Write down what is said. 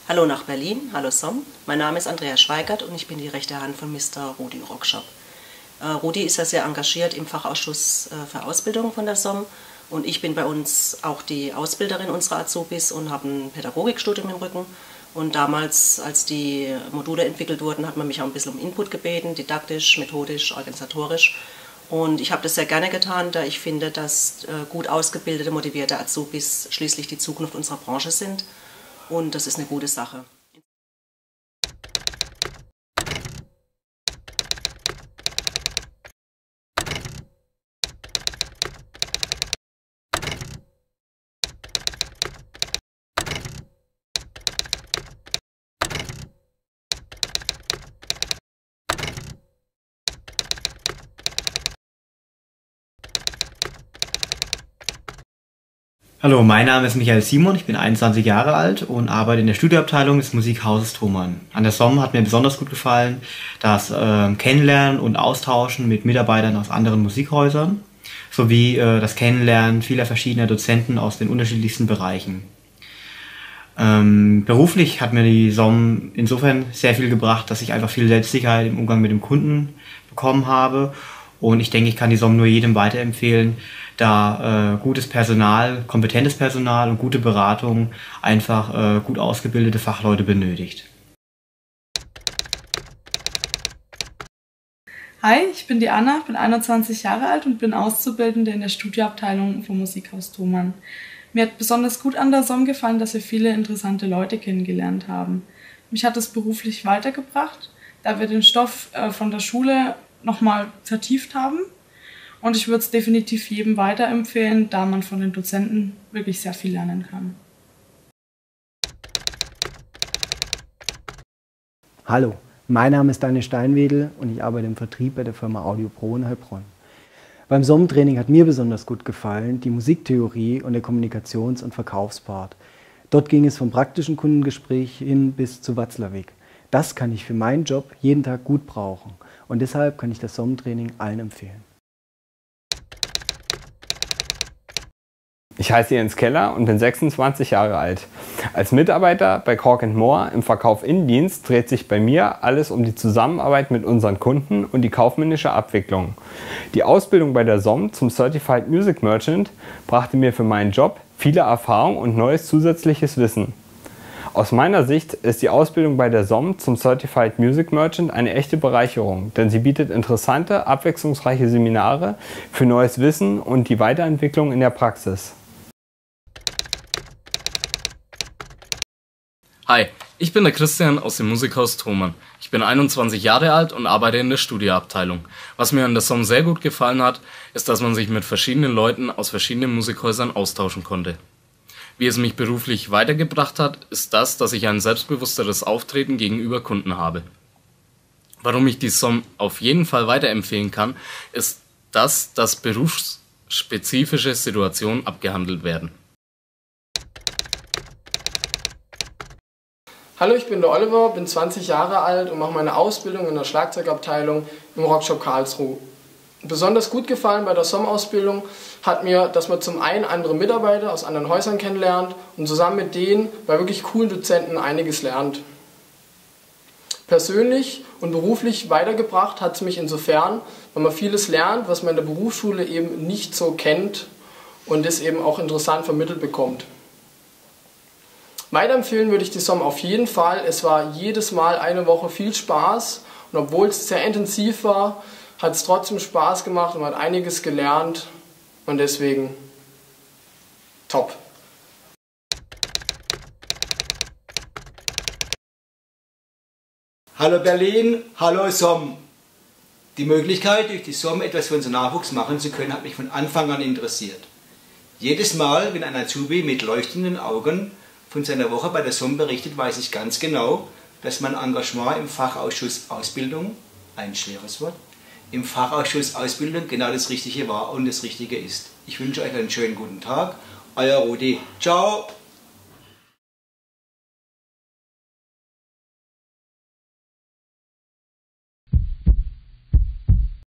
Hallo nach Berlin, hallo Somm. Mein Name ist Andrea Schweigert und ich bin die rechte Hand von Mr. Rudi Rockshop. Rudi ist ja sehr engagiert im Fachausschuss für Ausbildung von der Somm und ich bin bei uns auch die Ausbilderin unserer Azubis und habe ein Pädagogikstudium im Rücken. Und damals, als die Module entwickelt wurden, hat man mich auch ein bisschen um Input gebeten, didaktisch, methodisch, organisatorisch. Und ich habe das sehr gerne getan, da ich finde, dass gut ausgebildete, motivierte Azubis schließlich die Zukunft unserer Branche sind. Und das ist eine gute Sache. Hallo, mein Name ist Michael Simon, ich bin 21 Jahre alt und arbeite in der Studioabteilung des Musikhauses Thomann. An der Somm hat mir besonders gut gefallen das Kennenlernen und Austauschen mit Mitarbeitern aus anderen Musikhäusern sowie das Kennenlernen vieler verschiedener Dozenten aus den unterschiedlichsten Bereichen. Beruflich hat mir die Somm insofern sehr viel gebracht, dass ich einfach viel Selbstsicherheit im Umgang mit dem Kunden bekommen habe. Und ich denke, ich kann die Somm nur jedem weiterempfehlen, da gutes Personal, kompetentes Personal und gute Beratung einfach gut ausgebildete Fachleute benötigt. Hi, ich bin die Anna, bin 21 Jahre alt und bin Auszubildende in der Studioabteilung vom Musikhaus Thomann. Mir hat besonders gut an der Somm gefallen, dass wir viele interessante Leute kennengelernt haben. Mich hat es beruflich weitergebracht, da wir den Stoff von der Schule nochmal vertieft haben. Und ich würde es definitiv jedem weiterempfehlen, da man von den Dozenten wirklich sehr viel lernen kann. Hallo, mein Name ist Daniel Steinwedel und ich arbeite im Vertrieb bei der Firma Audio Pro in Heilbronn. Beim Somm-Training hat mir besonders gut gefallen die Musiktheorie und der Kommunikations- und Verkaufspart. Dort ging es vom praktischen Kundengespräch hin bis zu Watzlawick. Das kann ich für meinen Job jeden Tag gut brauchen und deshalb kann ich das Somm-Training allen empfehlen. Ich heiße Jens Keller und bin 26 Jahre alt. Als Mitarbeiter bei Kork & More im Verkauf-Innendienst dreht sich bei mir alles um die Zusammenarbeit mit unseren Kunden und die kaufmännische Abwicklung. Die Ausbildung bei der Somm zum Certified Music Merchant brachte mir für meinen Job viele Erfahrungen und neues zusätzliches Wissen. Aus meiner Sicht ist die Ausbildung bei der Somm zum Certified Music Merchant eine echte Bereicherung, denn sie bietet interessante, abwechslungsreiche Seminare für neues Wissen und die Weiterentwicklung in der Praxis. Hi, ich bin der Christian aus dem Musikhaus Thomann. Ich bin 21 Jahre alt und arbeite in der Studioabteilung. Was mir an der Somm sehr gut gefallen hat, ist, dass man sich mit verschiedenen Leuten aus verschiedenen Musikhäusern austauschen konnte. Wie es mich beruflich weitergebracht hat, ist das, dass ich ein selbstbewussteres Auftreten gegenüber Kunden habe. Warum ich die Somm auf jeden Fall weiterempfehlen kann, ist, dass berufsspezifische Situationen abgehandelt werden. Hallo, ich bin der Oliver, bin 20 Jahre alt und mache meine Ausbildung in der Schlagzeugabteilung im Rockshop Karlsruhe. Besonders gut gefallen bei der Somm-Ausbildung hat mir, dass man zum einen andere Mitarbeiter aus anderen Häusern kennenlernt und zusammen mit denen bei wirklich coolen Dozenten einiges lernt. Persönlich und beruflich weitergebracht hat es mich insofern, weil man vieles lernt, was man in der Berufsschule eben nicht so kennt und das eben auch interessant vermittelt bekommt. Weiterempfehlen würde ich die Somm auf jeden Fall. Es war jedes Mal eine Woche viel Spaß und obwohl es sehr intensiv war, hat es trotzdem Spaß gemacht und man hat einiges gelernt und deswegen top. Hallo Berlin, hallo Somm. Die Möglichkeit, durch die Somm etwas für unseren Nachwuchs machen zu können, hat mich von Anfang an interessiert. Jedes Mal, wenn ein Azubi mit leuchtenden Augen von seiner Woche bei der Somm berichtet, weiß ich ganz genau, dass mein Engagement im Fachausschuss Ausbildung, ein schweres Wort, im Fachausschuss Ausbildung genau das Richtige war und das Richtige ist. Ich wünsche euch einen schönen guten Tag. Euer Rudi. Ciao.